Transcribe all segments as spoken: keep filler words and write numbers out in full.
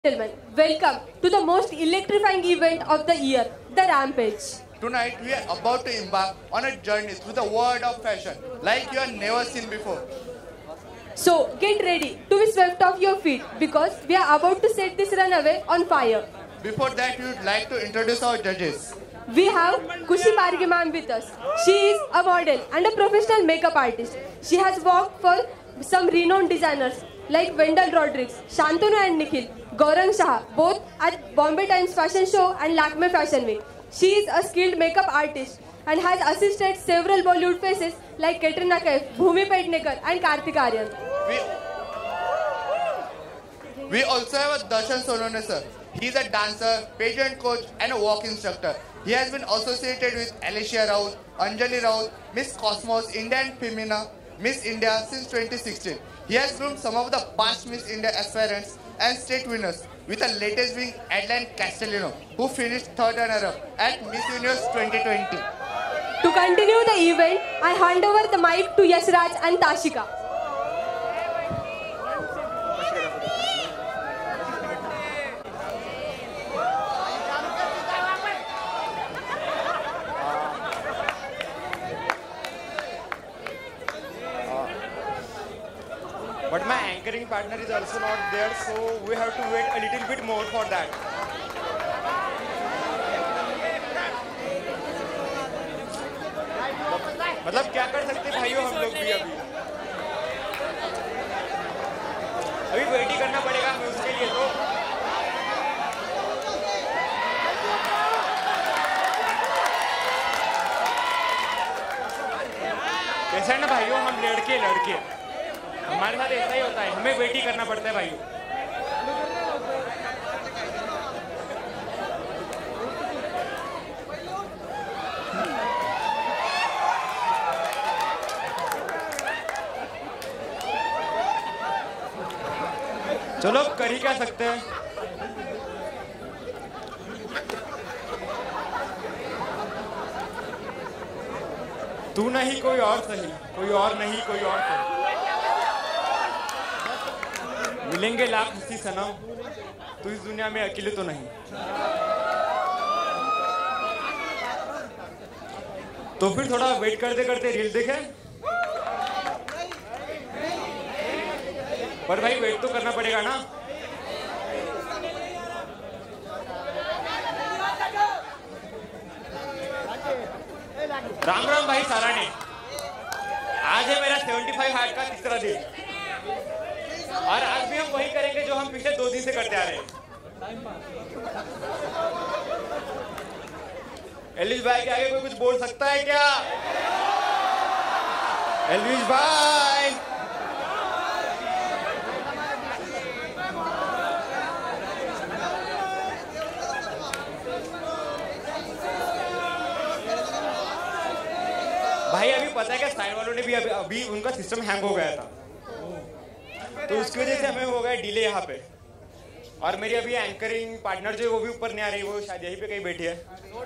Gentlemen, welcome to the most electrifying event of the year, the Rampage. Tonight we are about to embark on a journey through the world of fashion like you have never seen before. So get ready to be swept off your feet because we are about to set this runaway on fire. Before that, we would like to introduce our judges. We have Kushi Parge ma'am with us. She is a model and a professional makeup artist. She has worked for some renowned designers like Wendell Rodriguez, Shantanu and Nikhil, Gaurang Shah, both at Bombay Times Fashion Show and Lakme Fashion Week. She is a skilled makeup artist and has assisted several Bollywood faces like Katrina Kaif, Bhumi Pednekar and Kartik Aaryan. We, we also have a Darshan Sonone sir. He is a dancer, pageant coach and a walk instructor. He has been associated with Alicia Raut, Anjali Raut, Miss Cosmos, India and Femina, Miss India since twenty sixteen. He has groomed some of the past Miss India aspirants and state winners, with the latest being Adeline Castellino, who finished third runner-up at Miss Universe twenty twenty. To continue the event, I hand over the mic to Yashraj and Tashika. But my anchoring partner is also not there, so we have to wait a little bit more for that. मतलब क्या कर सकते भाइयों हम लोग भी अभी अभी वेट ही करना पड़ेगा हमें उसके लिए तो कैसा है ना भाइयों हम लड़के लड़के हमारे साथ ऐसा ही होता है हमें वेट ही करना पड़ता है भाइयों चलो कर ही क्या सकते हैं तू नहीं कोई और सही कोई और नहीं कोई और सही मिलेंगे लाख हंसी सनम तू इस दुनिया में अकेले तो नहीं तो फिर थोड़ा वेट करते करते रील देखे पर भाई वेट तो करना पड़ेगा ना राम राम भाई सारा ने आज है मेरा पचहत्तर हार्ट का तीसरा दिन और आज भी हम वही करेंगे जो हम पिछले दो दिन से करते आ रहे हैं एलविश भाई के आगे कोई कुछ बोल सकता है क्या एलविश भाई भाई अभी पता है क्या साइन वालों ने भी अभी, अभी उनका सिस्टम हैंग हो गया था तो उसकी वजह से हमें हो गया डिले यहाँ पे और मेरी अभी एंकरिंग पार्टनर जो है वो भी ऊपर नहीं आ रही वो शायद यहीं पे कहीं बैठी है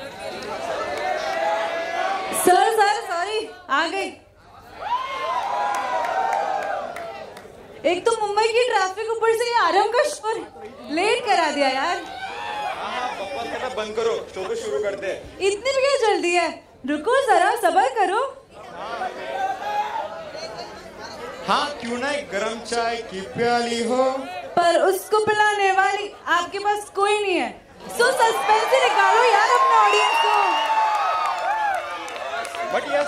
सर सर सॉरी आ गई एक तो मुंबई की ट्रैफिक ऊपर से आराम का शोर लेट करा दिया यार हाँ बकवास करना बंद करो शो को शुरू करते हैं इतनी भी क्या जल्दी है रुको जरा सब्र करो हाँ क्यों ना एक गरम चाय की प्याली हो पर उसको पिलाने वाली आपके पास कोई नहीं है सो सस्पेंस से निकालो यार अपने ऑडियंस को but yes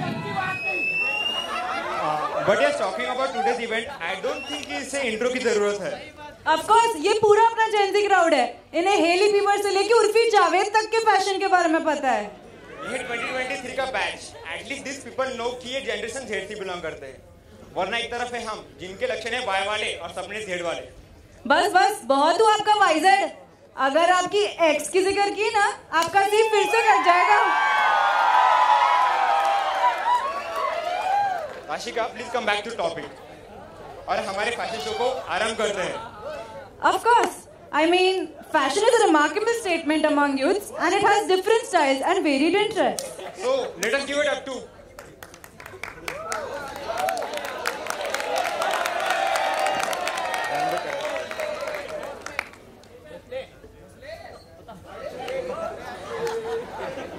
but yes talking about today's event I don't think इसे इंट्रो की जरूरत है ऑफ कोर्स ये पूरा अपना जेंजी क्राउड है इन्हें हेली फीवर से लेके उर्फी जावेद तक के फैशन के बारे में पता है ये ट्वेंटी ट्वेंटी थ्री का batch at least this people know कि ये जनरेशन जेड से बिलोंग करते हैं वरना एक तरफ है हम जिनके लक्षण है वाई वाले और सपने जेड वाले बस बस बहुत हुआ आपका वाइजेड अगर आपकी एक्स की जिक्र की ना आपका सी फिर से कट जाएगा Ashika please come back to topic और हमारे फैशन शो को आरंभ करते हैं of course I mean, fashion is a remarkable statement among youths and it has different styles and varied interests. So, let us give it up to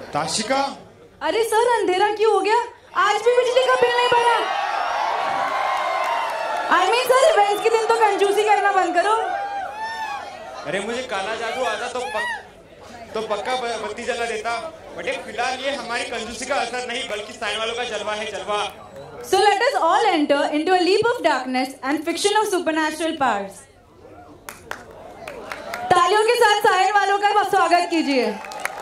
Tashika, अरे sir अंधेरा क्यों हो गया? आज भी बिजली का बिल नहीं भरा। आई मीन सर इवेंट्स के दिन तो कंजूसी करना बंद करो। अरे मुझे काला जादू आता तो पक, तो पक्का बत्ती जला देता, बट ये फिलहाल ये हमारी कंजूसी का असर नहीं बल्कि साइन वालों का जलवा है, जलवा। So let us all enter into a leap of darkness and fiction of supernatural powers. तालियों के साथ साइन वालों का स्वागत कीजिए।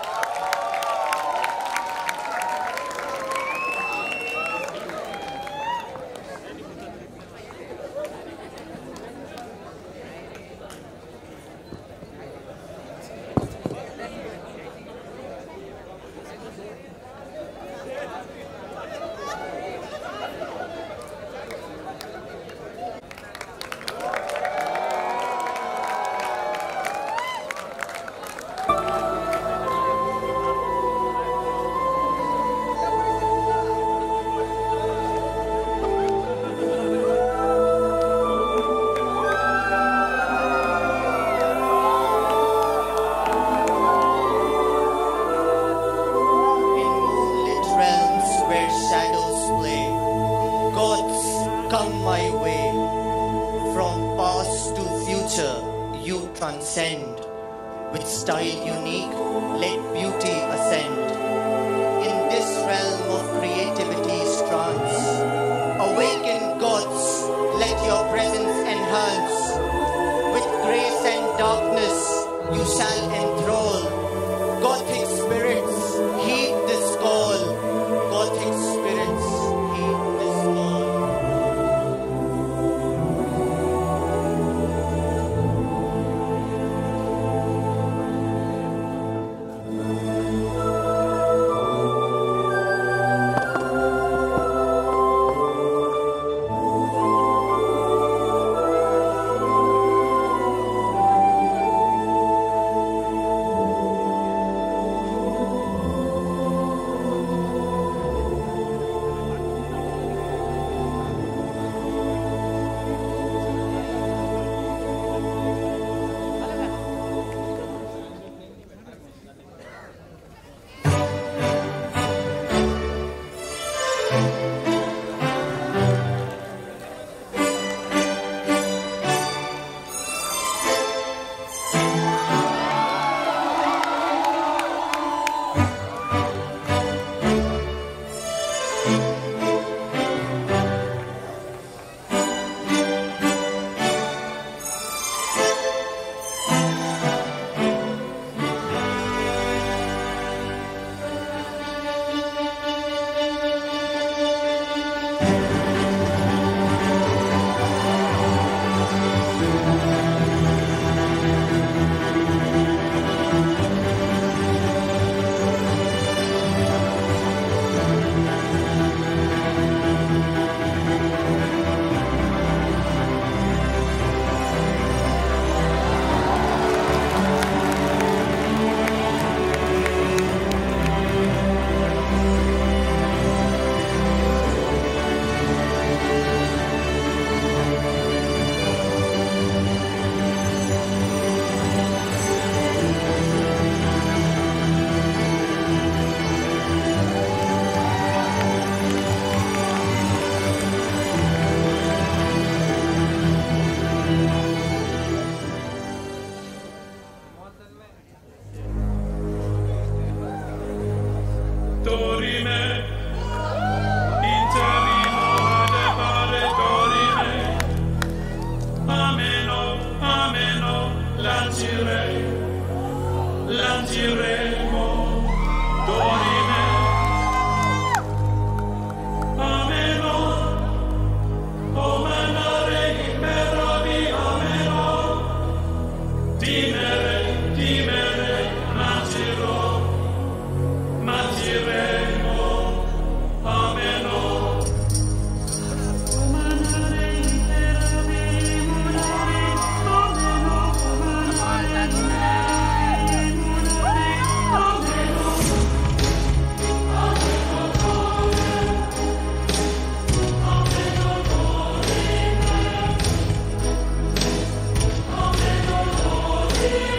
Transcend with style unique, let beauty ascend in this realm of creativity's trance. Awaken gods, let your presence enhance. With grace and darkness you shall enthrall. Gothic spirits, heed this call. Gothic spirits, heed this call. Yeah.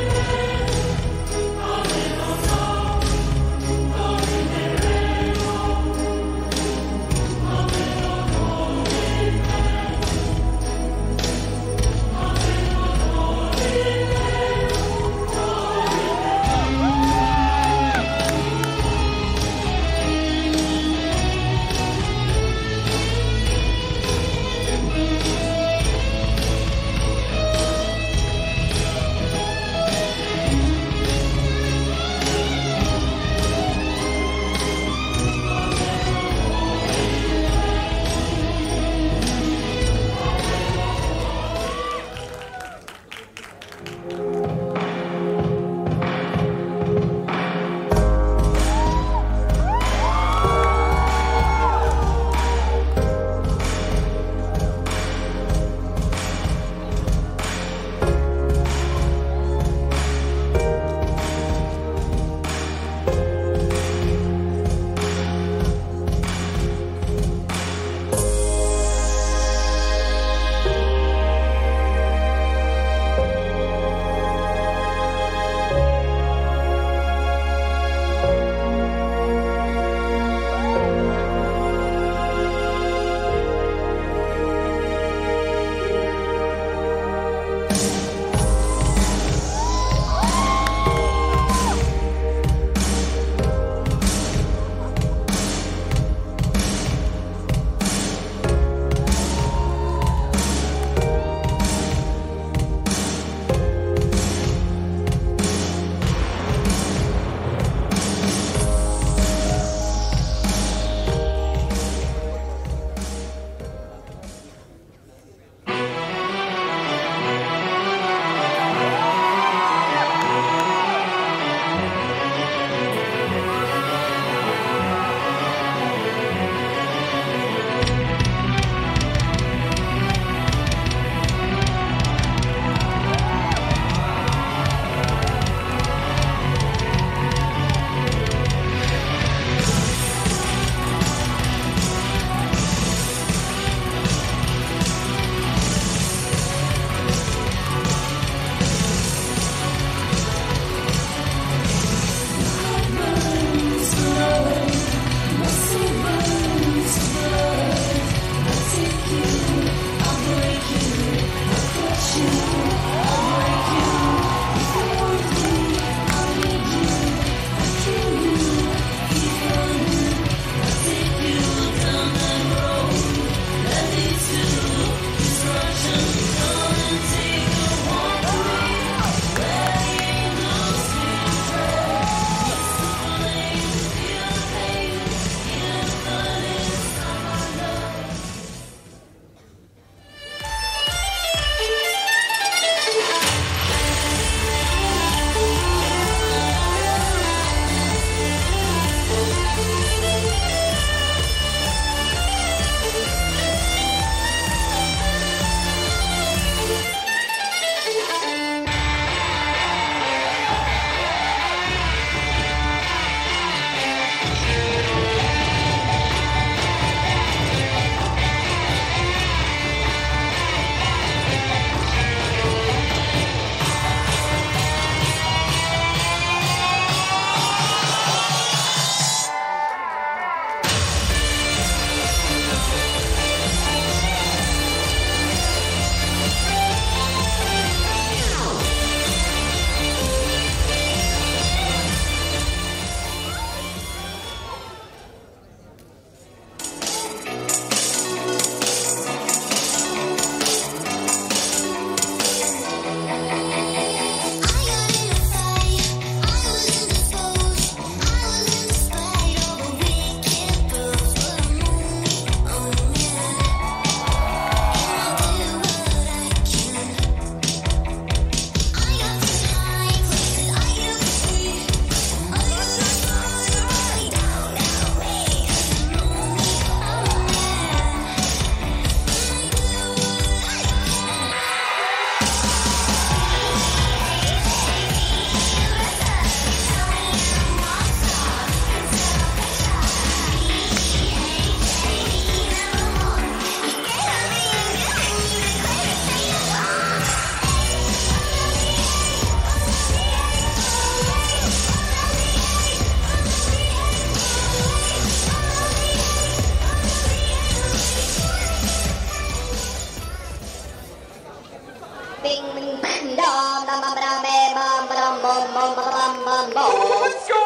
उसको